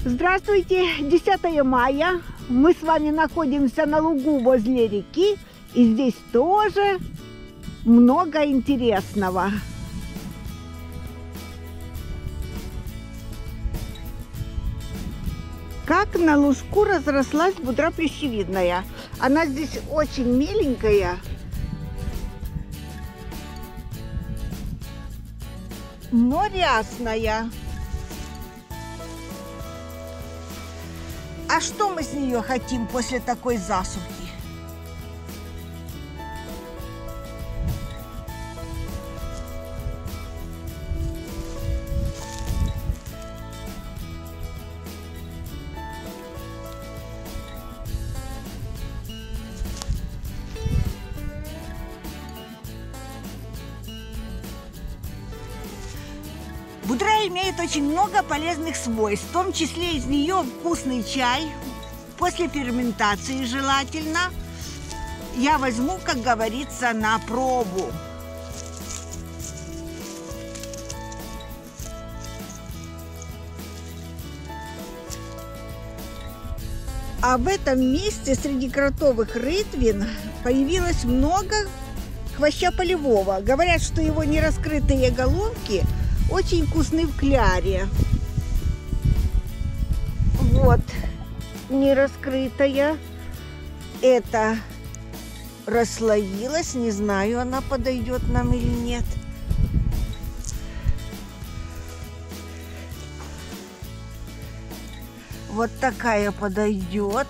Здравствуйте! 10 мая. Мы с вами находимся на лугу возле реки. И здесь тоже много интересного. Как на лужку разрослась будра плещевидная. Она здесь очень миленькая. Но рясная. А что мы с нее хотим после такой засухи? Будра имеет очень много полезных свойств, в том числе из нее вкусный чай, после ферментации желательно. Я возьму, как говорится, на пробу. А в этом месте среди кротовых рытвин появилось много хвоща полевого. Говорят, что его нераскрытые головки очень вкусны в кляре. Вот нераскрытая. Это расслоилась. Не знаю, она подойдет нам или нет. Вот такая подойдет.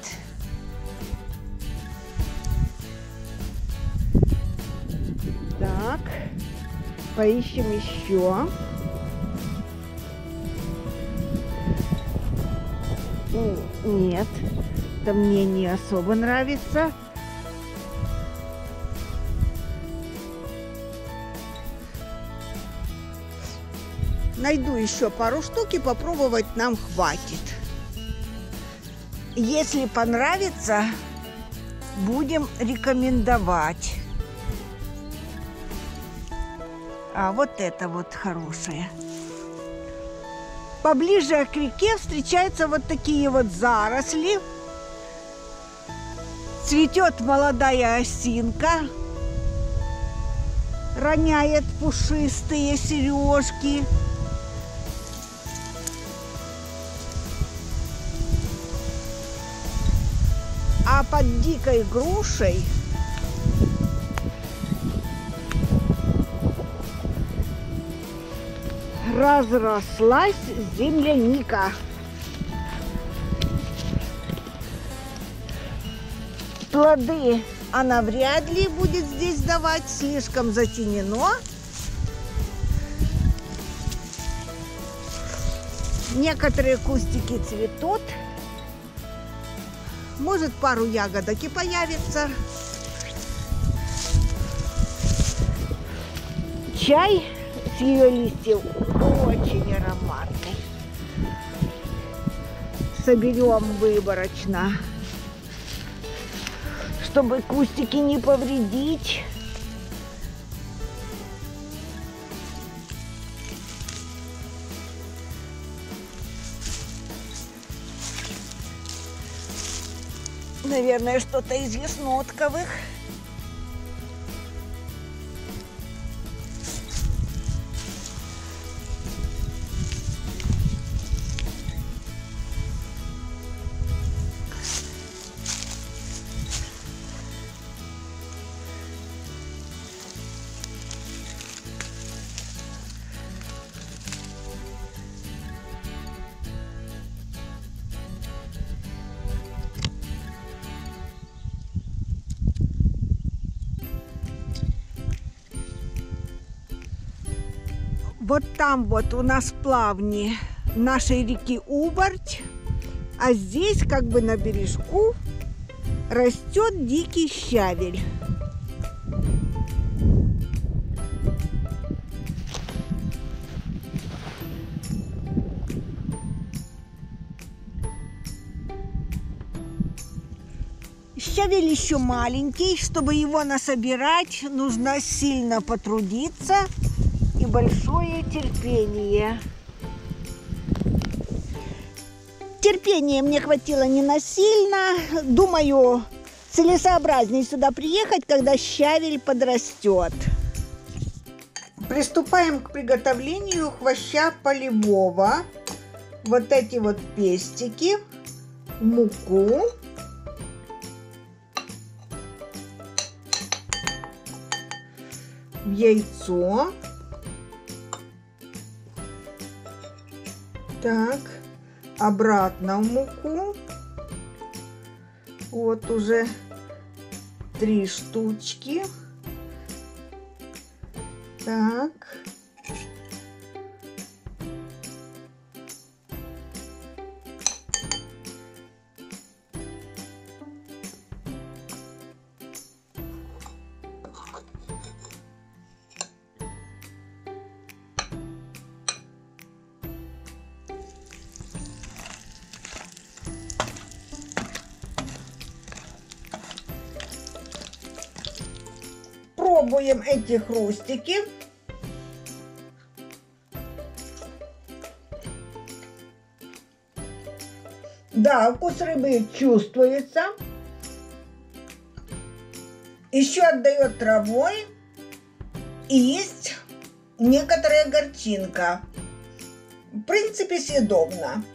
Так, поищем еще. Нет, это мне не особо нравится. Найду еще пару штук и попробовать нам хватит. Если понравится, будем рекомендовать. А вот это вот хорошее. Поближе к реке встречаются вот такие вот заросли. Цветет молодая осинка. Роняет пушистые сережки. А под дикой грушей разрослась земляника. Плоды она вряд ли будет здесь давать, слишком затенено. Некоторые кустики цветут. Может, пару ягодок и появится. Чай с ее листьев очень ароматный. Соберем выборочно, чтобы кустики не повредить. Наверное, что-то из яснотковых. Вот там вот у нас плавни нашей реки Уборть, а здесь как бы на бережку растет дикий щавель. Щавель еще маленький, чтобы его насобирать, нужно сильно потрудиться и большое терпение. Терпения мне хватило не насильно. Думаю, целесообразнее сюда приехать, когда щавель подрастет. Приступаем к приготовлению хвоща полевого. Вот эти вот пестики в муку. В яйцо. Так, обратно в муку. Вот уже 3 штучки. Так. Пробуем эти хрустики. Да, вкус рыбы чувствуется. Еще отдает травой. И есть некоторая горчинка. В принципе, съедобно.